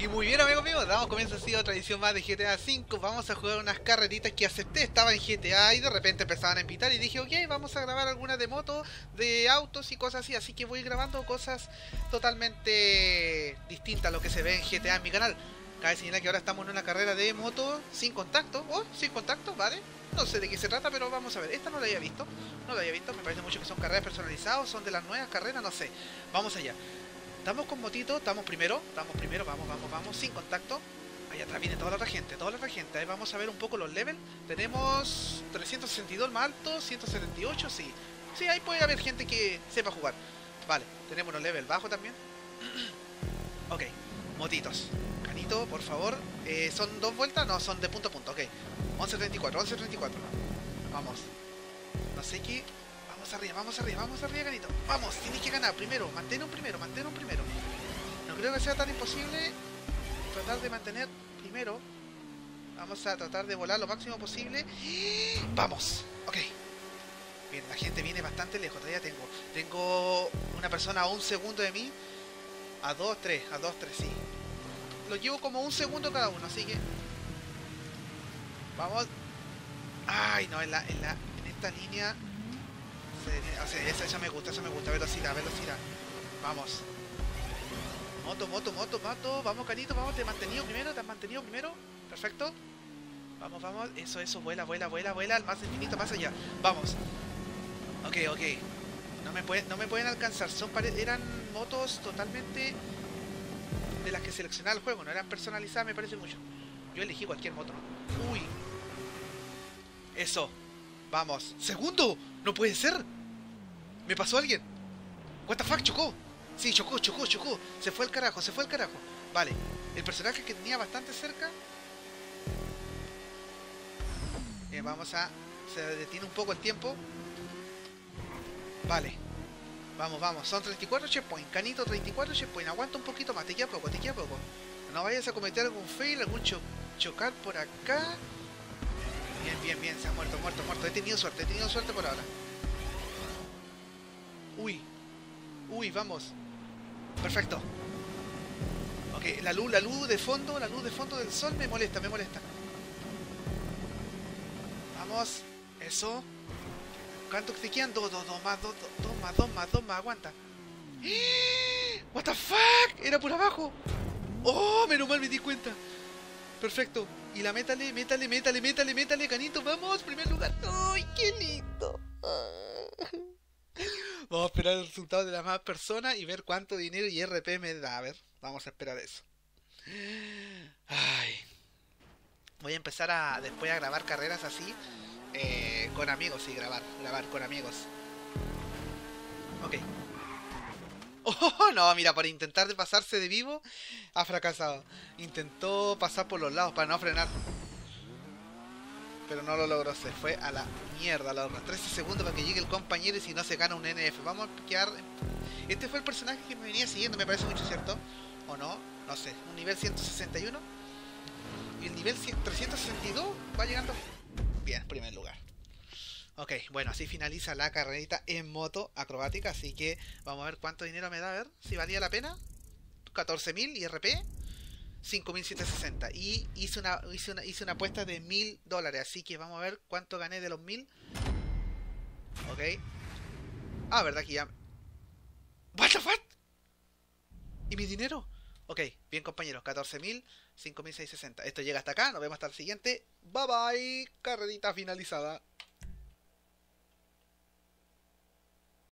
Y muy bien amigos míos, damos comienzo así a otra edición más de GTA V. Vamos a jugar unas carreritas que acepté, estaba en GTA y de repente empezaban a invitar y dije ok, vamos a grabar algunas de moto, de autos y cosas así. Así que voy grabando cosas totalmente distintas a lo que se ve en GTA en mi canal. Cabe señalar que ahora estamos en una carrera de moto sin contacto, sin contacto, ¿vale? No sé de qué se trata, pero vamos a ver. Esta no la había visto, no la había visto, me parece mucho que son carreras personalizadas, son de las nuevas carreras, no sé. Vamos allá. Estamos con motito, estamos primero, vamos, sin contacto. Allá atrás viene toda la otra gente. Ahí vamos a ver un poco los levels. Tenemos 362 el más alto, 178, sí. Sí, ahí puede haber gente que sepa jugar. Vale, tenemos los levels bajos también. Ok, motitos. Canito, por favor. ¿Son dos vueltas? No, son de punto a punto, ok. 11.34, 11.34. Vamos. No sé qué. Vamos arriba, Canito. Vamos, tienes que ganar primero. Mantén un primero, mantén un primero. No creo que sea tan imposible tratar de mantener primero. Vamos a tratar de volar lo máximo posible. Vamos, ok. Bien, la gente viene bastante lejos. Todavía tengo una persona a un segundo de mí. A 2, 3, a 2, 3, sí. Lo llevo como un segundo cada uno, así que vamos. Ay, no, en esta línea. O sea, esa me gusta, velocidad, velocidad. Vamos. Moto. Vamos, Canito, vamos, te has mantenido primero. Perfecto. Vamos. Eso, vuela. Al más infinito, más allá. Vamos. Ok. No me pueden alcanzar. Eran motos totalmente de las que seleccionaba el juego. No eran personalizadas, me parece mucho. Yo elegí cualquier moto, ¿no? Uy. Eso. Vamos. ¡Segundo! ¡No puede ser! ¿Me pasó alguien? ¿What the fuck? ¿Chocó? Sí, chocó. Se fue el carajo. Vale. El personaje que tenía bastante cerca. Vamos a... Se detiene un poco el tiempo. Vale. Vamos. Son 34 checkpoints. Canito, 34 checkpoints. Aguanta un poquito más. Te queda poco. No vayas a cometer algún fail, chocar por acá. Bien. Se ha muerto. He tenido suerte por ahora. Uy, vamos. Perfecto. Ok, la luz de fondo del sol me molesta. Vamos. Eso. ¿Cuánto te quedan? Dos más, aguanta. What the fuck, era por abajo. Oh, menos mal me di cuenta. Perfecto. Y la métale, Canito, vamos, primer lugar. ¡Ay, qué lindo! Vamos a esperar el resultado de las más personas y ver cuánto dinero y RP me da. A ver, vamos a esperar eso. Ay. Voy a empezar después a grabar carreras así. Con amigos, sí, grabar con amigos. Ok. Oh, no, mira, por intentar de pasarse de vivo, ha fracasado. Intentó pasar por los lados para no frenar. Pero no lo logró, se fue a la mierda. Los 13 segundos para que llegue el compañero y si no se gana un NF. Vamos a quedar... Este fue el personaje que me venía siguiendo, me parece mucho, ¿cierto? ¿O no? No sé. Un nivel 161. Y el nivel 362 va llegando... Bien, primer lugar. Ok, bueno, así finaliza la carrerita en moto acrobática. Así que vamos a ver cuánto dinero me da, a ver si valía la pena. 14.000 IRP. 5.760 y hice una apuesta de $1.000, así que vamos a ver cuánto gané de los 1.000. Ok. Ah, verdad que ya... What the fuck? ¿Y mi dinero? Ok, bien compañeros, 14.000, 5.660. Esto llega hasta acá, nos vemos hasta el siguiente. Bye bye, carrerita finalizada.